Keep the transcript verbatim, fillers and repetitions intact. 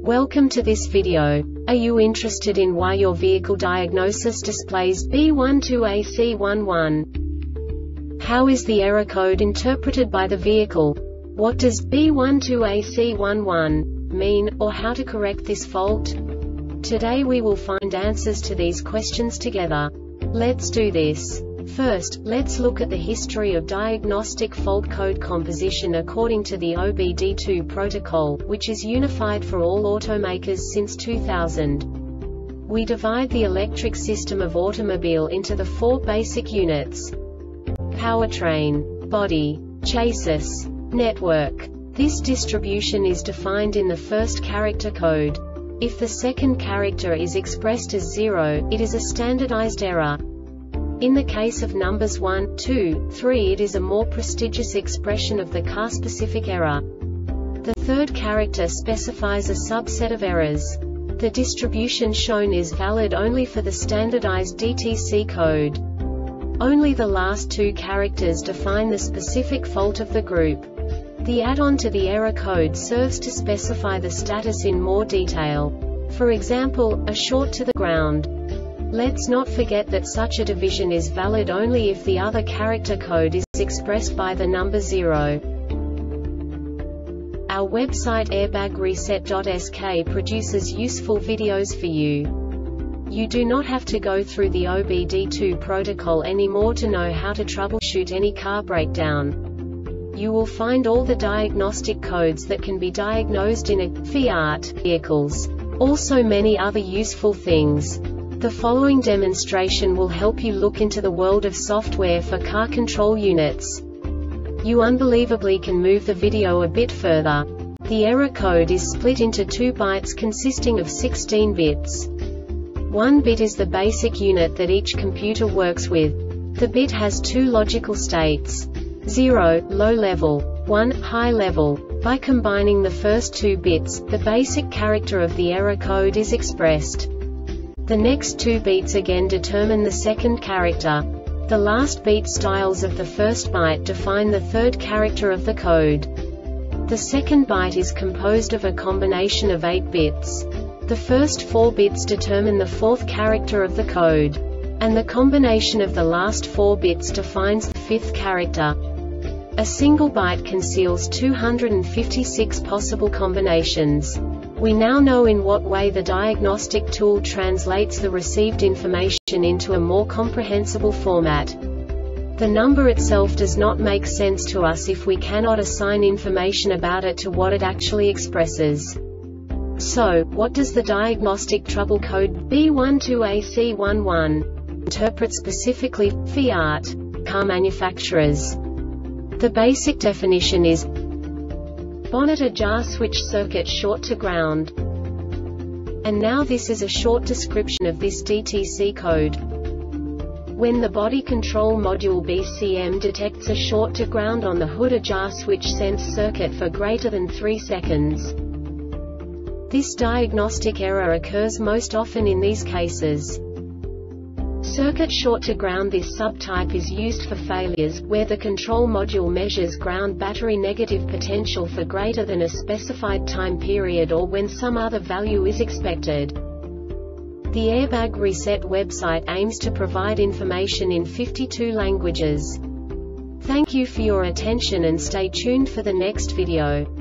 Welcome to this video. Are you interested in why your vehicle diagnosis displays B one two A C one one? How is the error code interpreted by the vehicle? What does B one two A C one one mean, or how to correct this fault? Today we will find answers to these questions together. Let's do this. First, let's look at the history of diagnostic fault code composition according to the O B D two protocol, which is unified for all automakers since two thousand. We divide the electric system of automobile into the four basic units: powertrain, body, chassis, network. This distribution is defined in the first character code. If the second character is expressed as zero, it is a standardized error. In the case of numbers one, two, three, it is a more prestigious expression of the car-specific error. The third character specifies a subset of errors. The distribution shown is valid only for the standardized D T C code. Only the last two characters define the specific fault of the group. The add-on to the error code serves to specify the status in more detail. For example, a short to the ground. Let's not forget that such a division is valid only if the other character code is expressed by the number zero. Our website airbag reset dot S K produces useful videos for you. You do not have to go through the O B D two protocol anymore to know how to troubleshoot any car breakdown. You will find all the diagnostic codes that can be diagnosed in a Fiat vehicles. Also many other useful things. The following demonstration will help you look into the world of software for car control units. You unbelievably can move the video a bit further. The error code is split into two bytes consisting of sixteen bits. One bit is the basic unit that each computer works with. The bit has two logical states: zero, low level, one, high level. By combining the first two bits, the basic character of the error code is expressed. The next two beats again determine the second character. The last beat styles of the first byte define the third character of the code. The second byte is composed of a combination of eight bits. The first four bits determine the fourth character of the code. And the combination of the last four bits defines the fifth character. A single byte conceals two hundred fifty-six possible combinations. We now know in what way the diagnostic tool translates the received information into a more comprehensible format. The number itself does not make sense to us if we cannot assign information about it to what it actually expresses. So, what does the diagnostic trouble code B one two A C one one interpret specifically for Fiat car manufacturers? The basic definition is bonnet ajar switch circuit short to ground. And now this is a short description of this D T C code. When the body control module B C M detects a short to ground on the hood ajar switch sense circuit for greater than three seconds. This diagnostic error occurs most often in these cases. Circuit short to ground. This subtype is used for failures, where the control module measures ground battery negative potential for greater than a specified time period or when some other value is expected. The Airbag Reset website aims to provide information in fifty-two languages. Thank you for your attention and stay tuned for the next video.